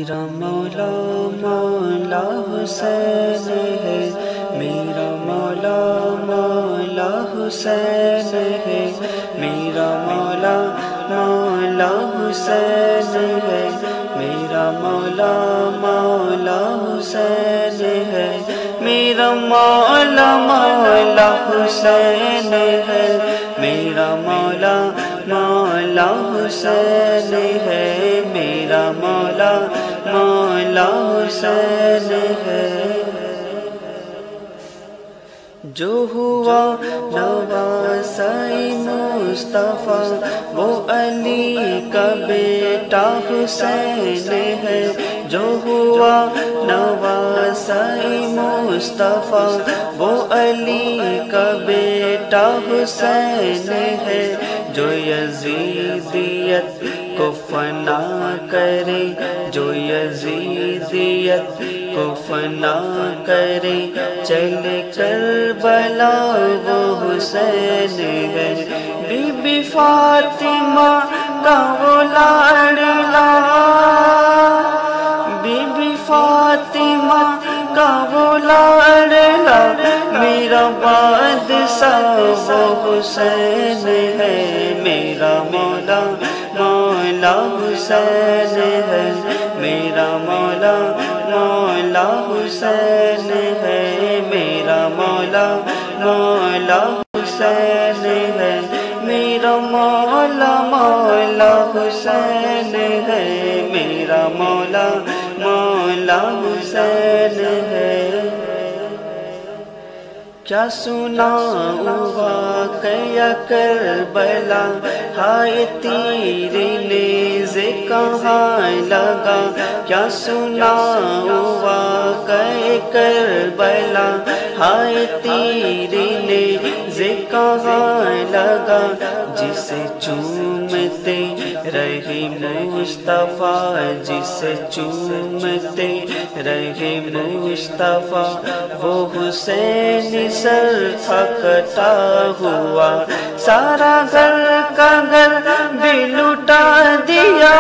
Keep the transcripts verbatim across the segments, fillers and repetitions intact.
میرا مولا مولا حسین ہے، میرا مولا مولا حسین ہے، میرا مولا مولا حسین ہے، میرا مولا مولا حسین ہے، میرا مولا مولا حسین ہے، میرا مولا مولا حسین ہے، میرا مولا مولا حسین ہے۔ جو ہوا نواسائی مصطفیٰ وہ علی کا بیٹا حسین ہے، جو ہوا نواسائی مصطفیٰ وہ علی کا بیٹا حسین ہے، جو یزیدیت کو فنا کرے، جو یزیدیت کو فنا کرے، چل کربلا وہ حسین ہے، بی بی فاطمہ کا وہ لاڈلا، بی بی فاطمہ کا وہ لاڈلا، میرا بادشاہ وہ حسین ہے، میرا مولا مولا حسین ہے، میرا مولا مولا حسین ہے، میرا مولا مولا حسین ہے، میرا مولا مولا حسین ہے، میرا مولا مولا حسین ہے۔ کیا سناؤں واقعہ کربلا، ہائے تیر نیز کہاں لگا، کیا سناؤں واقعہ کربلا، ہائے تیر نیز کہاں لگا، جسے چومتے رہے مصطفیٰ، جسے چومتے رہے مصطفیٰ، وہ حسین سر تھا کٹا ہوا، سارا گھر کا گھر بھی لٹا دیا،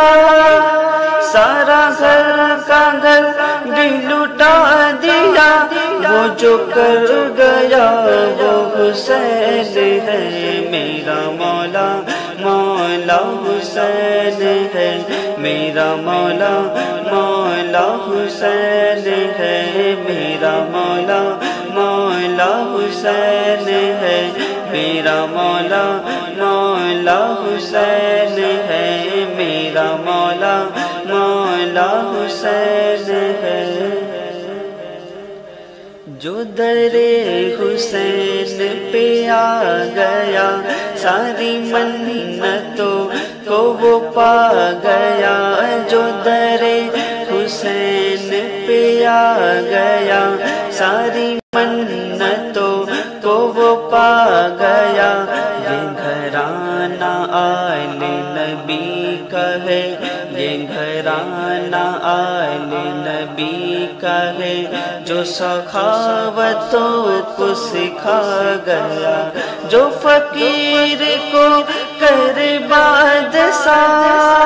سارا گھر کا گھر بھی لٹا دیا، وہ جو کر گیا وہ حسین ہے، میرا مولا مولا حسین ہے، میرا مولا مولا حسین ہے، میرا مولا مولا حسین ہے، میرا مولا مولا حسین ہے، میرا مولا مولا حسین ہے۔ جو در حسین پہ آ گیا ساری منتوں کو وہ پا گیا، جو در حسین پہ آ گیا ساری منتوں کو وہ پا گیا، یہ گھرانہ آل نبی کا ہے، یہ گھرانہ آل نبی کا ہے، جو سخاوتوں کو سکھا گیا، جو فقیر کو کر بادشاہ،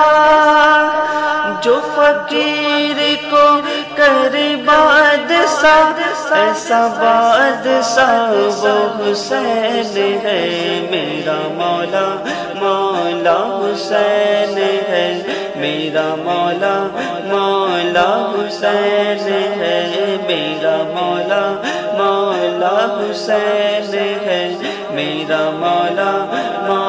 جو فقیر کو کر بادشاہ، ایسا بادشاہ وہ حسین ہے، میرا مولا مولا حسین ہے، میرا مولا مولا حسین ہے، میرا مولا مولا حسین ہے، میرا مولا